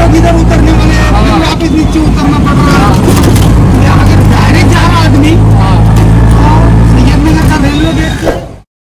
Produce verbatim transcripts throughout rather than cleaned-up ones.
लोग इधर उतरने वाले हैं, फिर वापस नीचे उतरना पड़ रहा है। अगर डायरेक्ट जा रहा आदमी तो सैयद नगर का railway gate.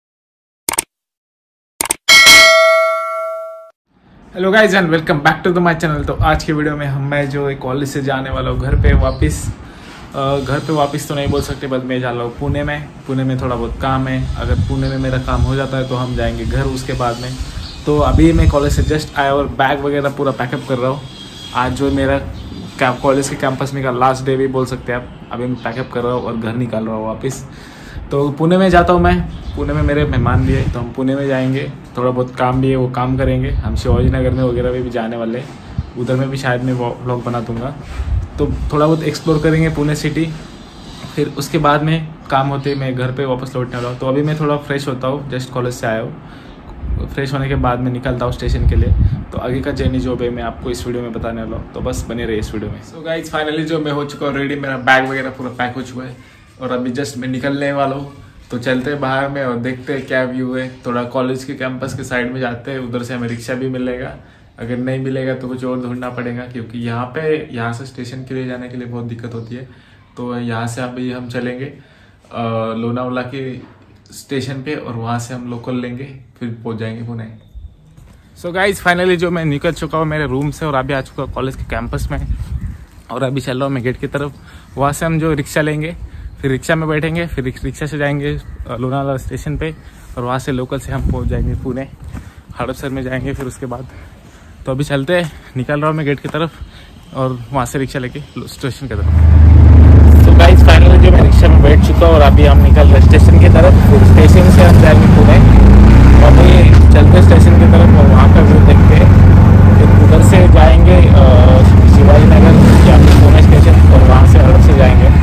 Hello guys and welcome back to the my channel. तो आज की वीडियो में हम मैं जो कॉलेज से जाने वाला हूँ घर पे वापस घर पे वापस तो नहीं बोल सकते, बट मैं जा रहा हूँ पुणे में। पुणे में थोड़ा बहुत काम है, अगर पुणे में मेरा काम हो जाता है तो हम जाएंगे घर उसके बाद में। तो अभी मैं कॉलेज से जस्ट आया और बैग वगैरह पूरा पैकअप कर रहा हूँ। आज जो मेरा कॉलेज के कैंपस में का लास्ट डे भी बोल सकते हैं आप। अभी मैं पैकअप कर रहा हूँ और घर निकाल रहा हूँ वापस। तो पुणे में जाता हूँ मैं। पुणे में मेरे मेहमान भी है तो हम पुणे में जाएंगे। थोड़ा बहुत काम भी है, वो काम करेंगे। हम शिवाजी नगर में वगैरह में भी जाने वाले, उधर में भी शायद मैं व्लॉग बना दूँगा। तो थोड़ा बहुत एक्सप्लोर करेंगे पुणे सिटी। फिर उसके बाद में काम होते मैं घर पे वापस लौटने वाला हूँ। तो अभी मैं थोड़ा फ्रेश होता हूँ, जस्ट कॉलेज से आया हूँ। फ्रेश होने के बाद मैं निकलता हूँ स्टेशन के लिए। तो आगे का जर्नी जो है मैं आपको इस वीडियो में बताने वाला हूँ, तो बस बने रहिए इस वीडियो में। सो गाइस फाइनली जो मैं हो चुका हूँ रेडी, मेरा बैग वगैरह पूरा पैक हो चुका है और अभी जस्ट मैं निकलने वाला हूँ। तो चलते हैं बाहर में और देखते हैं क्या व्यू है। थोड़ा कॉलेज के कैंपस के साइड में जाते हैं, उधर से हमें रिक्शा भी मिलेगा। अगर नहीं मिलेगा तो कुछ और ढूंढना पड़ेगा, क्योंकि यहाँ पे यहाँ से स्टेशन के लिए जाने के लिए बहुत दिक्कत होती है। तो यहाँ से अभी हम चलेंगे लोनावाला के स्टेशन पे और वहाँ से हम लोकल लेंगे, फिर पहुँच जाएंगे पुणे। सो गाइज फाइनली जो मैं निकल चुका हूँ मेरे रूम से और अभी आ चुका हूँ कॉलेज के कैंपस में और अभी चल रहा हूँ मैं गेट की तरफ। वहाँ से हम जो रिक्शा लेंगे, फिर रिक्शा में बैठेंगे, फिर रिक्शा से जाएंगे लोनावाला स्टेशन पे और वहाँ से लोकल से हम पहुँच जाएंगे पुणे, हड़पसर में जाएंगे फिर उसके बाद। तो अभी चलते हैं, निकल रहा हूँ मैं गेट की तरफ और वहाँ से रिक्शा लेके स्टेशन की तरफ। तो गाइस फाइनली जो मैं रिक्शा में बैठ चुका हूँ और अभी हम निकल रहे स्टेशन की तरफ। फिर स्टेशन से हम जाएंगे पुणे और अभी चलते स्टेशन की तरफ और वहाँ का व्यू देखते हैं। फिर उधर से जाएंगे शिवाजी नगर या फिर पुणे स्टेशन और वहाँ से हड़पसर जाएंगे।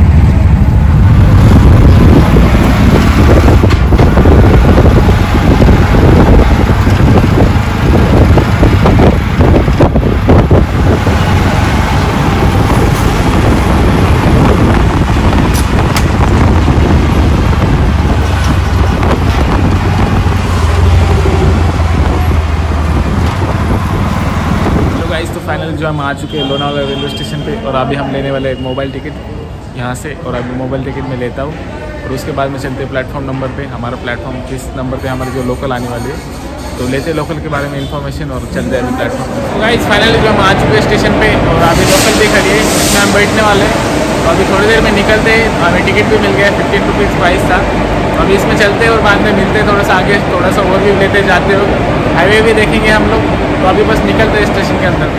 फाइनल जो हम आ चुके हैं लोनावाला रेलवे स्टेशन पे और अभी हम लेने वाले मोबाइल टिकट यहाँ से। और अभी मोबाइल टिकट मैं लेता हूँ और उसके बाद में चलते प्लेटफॉर्म नंबर पे। हमारा प्लेटफॉर्म किस नंबर पे हमारे जो लोकल आने वाली है, तो लेते लोकल के बारे में इन्फॉर्मेशन और चलते अभी प्लेटफॉर्म। तो गाइस फाइनली जो हम आ चुके हैं स्टेशन पे और अभी लोकल भी खड़ी है, इसमें हम बैठने वाले हैं। तो अभी थोड़ी देर में निकलते हैं, हमें टिकट भी मिल गया, फिफ्टीन रुपीज़ प्राइस था। तो अभी इसमें चलते और बाद में मिलते थोड़ा सा आगे, थोड़ा सा ओवरव्यू लेते जाते हो, हाईवे भी देखेंगे हम लोग। तो अभी बस निकलते हैं स्टेशन के अंदर में।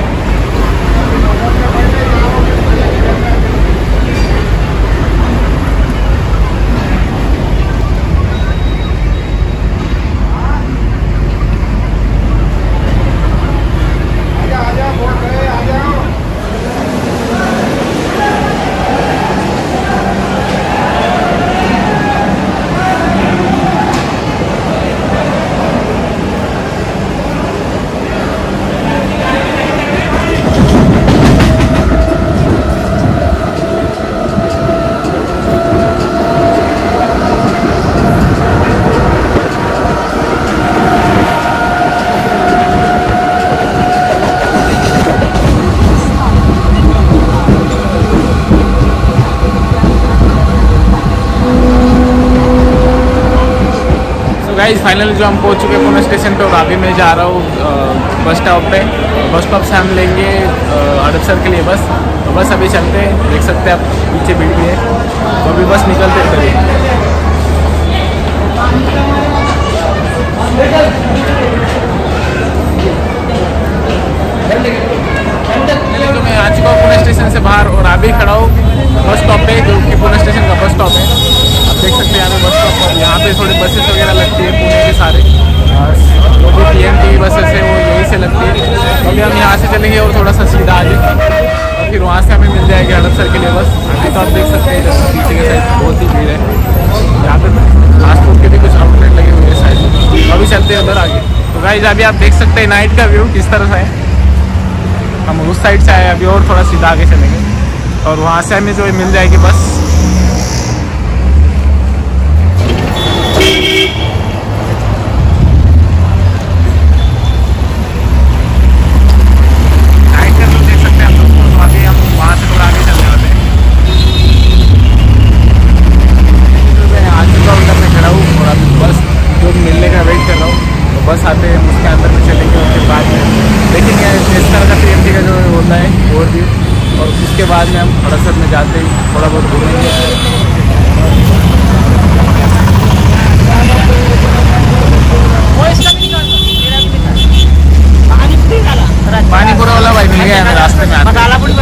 गाइस फाइनली जो हम पहुंच चुके हैं पुणे स्टेशन पे और अभी मैं जा रहा हूँ बस स्टॉप पे। बस स्टॉप से हम लेंगे हड़पसर के लिए बस। तो बस अभी चलते हैं, देख सकते हैं आप पीछे भीड़ भी है। तो अभी बस निकलते हैं। तो मैं आ चुका हूँ पुणे स्टेशन से बाहर और अभी खड़ा हूँ बस स्टॉप पे, जो कि पुणे स्टेशन का बस स्टॉप है। आप देख सकते हैं यहाँ पे बस स्टॉप पर, यहाँ पे थोड़ी बसेस वगैरह लगती है पुणे के सारे, जो भी पी एम टी बसेस है वो यहीं से लगती है। तो अभी हम यहाँ से चलेंगे और थोड़ा सा सीधा आगे और फिर वहाँ से हमें मिल जाएगी हड़पसर के लिए बस। अभी तो आप देख सकते हैं जैसे पीछे के साइड बहुत ही भीड़ है। यहाँ पे फास्ट फूड के भी कुछ आउटलेट लगे हुए हैं साइड। अभी चलते हैं उधर आगे। तो गाइस अभी आप देख सकते हैं नाइट का व्यू किस तरह से है। हम उस साइड से आए, अभी और थोड़ा सीधा आगे चलेंगे और वहाँ से हमें जो मिल जाएगी बस। नाइट का व्यू होता है और भी। और उसके बाद में हम हड़सर में जाते हैं, थोड़ा बहुत घूमेंगे। पानी पूरा वाला भाई मिल गया हमें रास्ते में आते।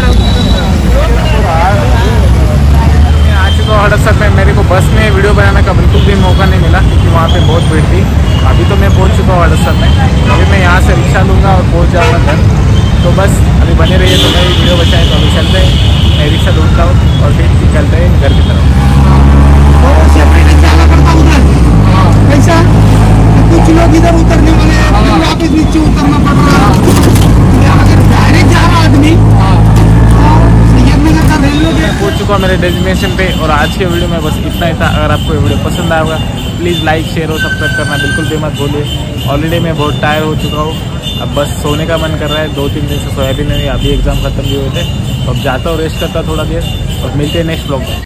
मैं आ चुका हूँ हड़सर में। मेरे को बस में वीडियो बनाने का बिल्कुल भी मौका नहीं मिला क्योंकि वहाँ पे बहुत भीड़ थी। अभी तो मैं पहुँच चुका हूँ हड़सर में। अभी मैं यहाँ से रिक्शा लूँगा और पहुँच जाऊँगा घर। तो बस अभी बने रहिए, तो मेरी वीडियो बचाएँ। तो अभी चलते हैं, मैं रिक्शा ढूंढता हूँ और फिर निकलते हैं घर की तरफ। तो सेपरेट जाना पड़ता उधर ऐसा, कुछ लोग इधर उतरने वाले हैं, फिर वापस नीचे उतरना पड़ रहा है। अगर डायरेक्ट जा रहा आदमी तो सैयदनगर का रेलवे गेट पहुंच चुका हूँ मेरे डेस्टिनेशन पे। और आज के वीडियो में बस इतना ही था। अगर आपको ये वीडियो पसंद आया होगा प्लीज़ लाइक शेयर और सब्सक्राइब करना बिल्कुल भी मत भूलिए। ऑलरेडी मैं बहुत टायर हो चुका हूँ, अब बस सोने का मन कर रहा है। दो तीन दिन से सोया भी नहीं, अभी एग्जाम खत्म भी हुए थे। तो अब जाता हूँ, रेस्ट करता थोड़ा देर और मिलते हैं नेक्स्ट ब्लॉग में।